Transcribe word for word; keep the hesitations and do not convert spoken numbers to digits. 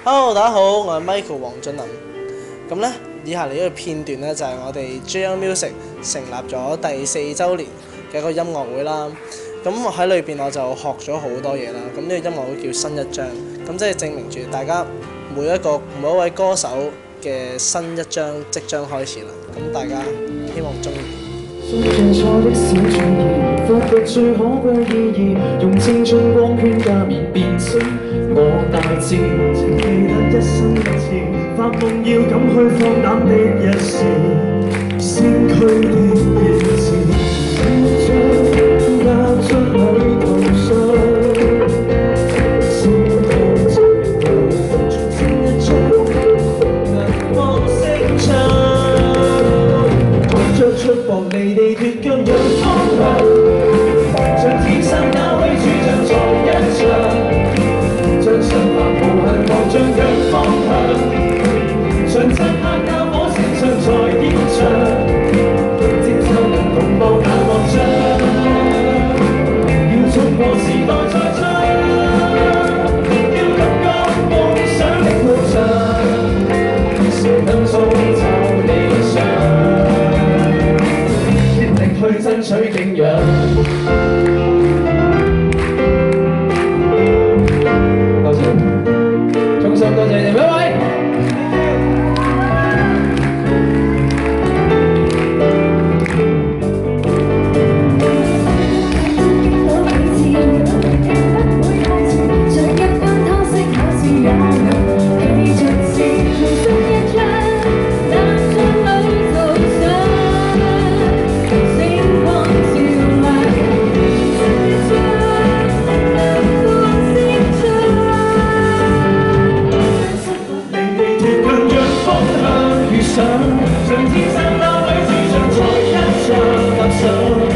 Hello， 大家好，我係 Michael 黃俊霖。咁咧，以下嚟呢個片段咧就係、是、我哋 J Young Music 成立咗第四週年嘅一個音樂會啦。咁我喺裏邊我就學咗好多嘢啦。咁呢個音樂會叫新一章，咁即係證明住大家每一個每一位歌手嘅新一章即將開始啦。咁大家希望中意。信着錯的小注意，發掘最可貴意義，用青春光圈加冕變成我大志。請記得一生一次，發夢要敢去放膽的一時，先驅的意志，將踏出旅途上，先看這路，從新一章，銀光星唱。着出薄離地脫腳讓方向，像天生那位主將在一場，將心白無限望像仰方向，像漆黑那火星上在演唱，接受人同步那樂章，要衝破時代在唱，要感覺夢想的路上，誰能塑造理想？去爭取敬仰。多謝，衷心多謝你每一位。像天生那位主將在一場踏上。